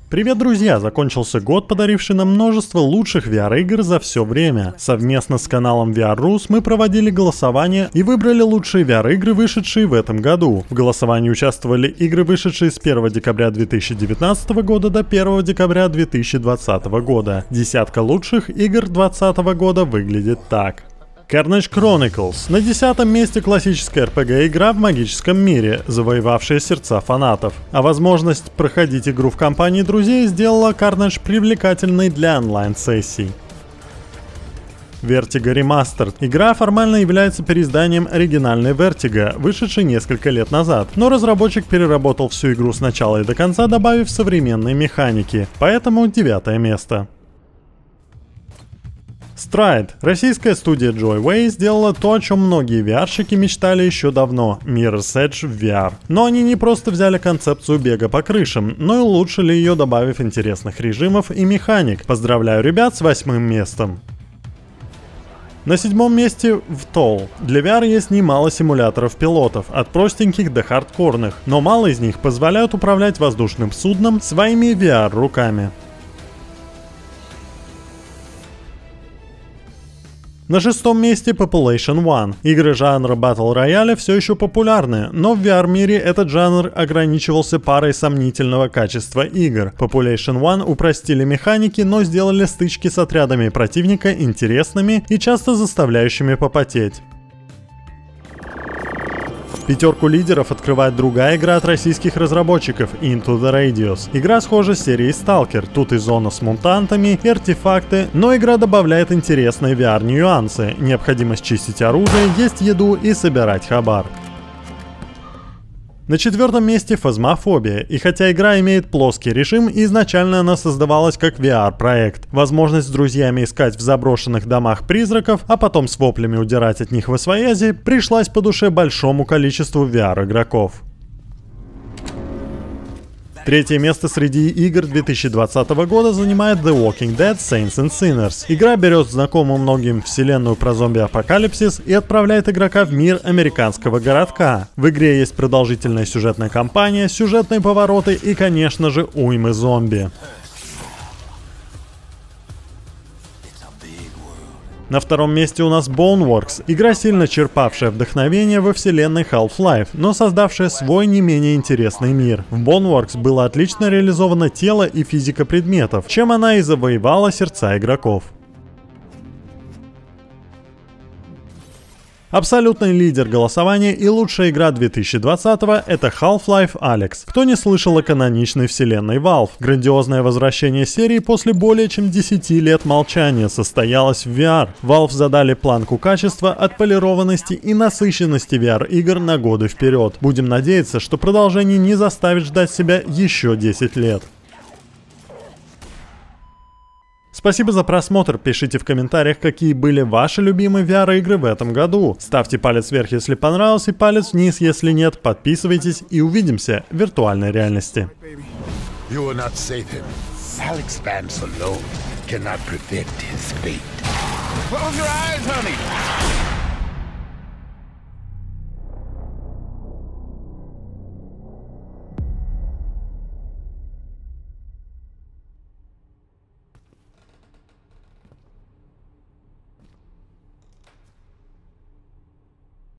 Привет, друзья! Закончился год, подаривший нам множество лучших VR-игр за все время. Совместно с каналом VR-Rus мы проводили голосование и выбрали лучшие VR-игры, вышедшие в этом году. В голосовании участвовали игры, вышедшие с 1 декабря 2019 года до 1 декабря 2020 года. Десятка лучших игр 2020 года выглядит так. Carnage Chronicles. На 10-м месте классическая RPG-игра в магическом мире, завоевавшая сердца фанатов. А возможность проходить игру в компании друзей сделала Carnage привлекательной для онлайн-сессий. Vertigo Remastered. Игра формально является переизданием оригинальной Vertigo, вышедшей несколько лет назад, но разработчик переработал всю игру с начала и до конца, добавив современные механики, поэтому 9-е место. Stride. Российская студия Joyway сделала то, о чем многие VR-щики мечтали еще давно – Mirror's Edge в VR. Но они не просто взяли концепцию бега по крышам, но и улучшили ее, добавив интересных режимов и механик. Поздравляю ребят с 8-м местом. На 7-м месте VTOL. Для VR есть немало симуляторов пилотов, от простеньких до хардкорных, но мало из них позволяют управлять воздушным судном своими VR-руками. На 6-м месте Population One. Игры жанра Battle Royale все еще популярны, но в VR-мире этот жанр ограничивался парой сомнительного качества игр. Population One упростили механики, но сделали стычки с отрядами противника интересными и часто заставляющими попотеть. Пятерку лидеров открывает другая игра от российских разработчиков Into the Radius. Игра схожа с серией Stalker, тут и зона с мутантами, и артефакты, но игра добавляет интересные VR-нюансы. Необходимость чистить оружие, есть еду и собирать хабар. На 4-м месте Phasmophobia, и хотя игра имеет плоский режим, изначально она создавалась как VR-проект. Возможность с друзьями искать в заброшенных домах призраков, а потом с воплями удирать от них восвоязи, пришлась по душе большому количеству VR-игроков. Третье место среди игр 2020 года занимает The Walking Dead Saints and Sinners. Игра берет знакомую многим вселенную про зомби-апокалипсис и отправляет игрока в мир американского городка. В игре есть продолжительная сюжетная кампания, сюжетные повороты и, конечно же, уймы зомби. На 2-м месте у нас Boneworks, игра, сильно черпавшая вдохновение во вселенной Half-Life, но создавшая свой не менее интересный мир. В Boneworks было отлично реализовано тело и физика предметов, чем она и завоевала сердца игроков. Абсолютный лидер голосования и лучшая игра 2020-го — это Half-Life Alyx. Кто не слышал о каноничной вселенной Valve? Грандиозное возвращение серии после более чем 10 лет молчания состоялось в VR. Valve задали планку качества, отполированности и насыщенности VR-игр на годы вперед. Будем надеяться, что продолжение не заставит ждать себя еще 10 лет. Спасибо за просмотр, пишите в комментариях, какие были ваши любимые VR-игры в этом году. Ставьте палец вверх, если понравилось, и палец вниз, если нет. Подписывайтесь и увидимся в виртуальной реальности. Close your eyes, honey.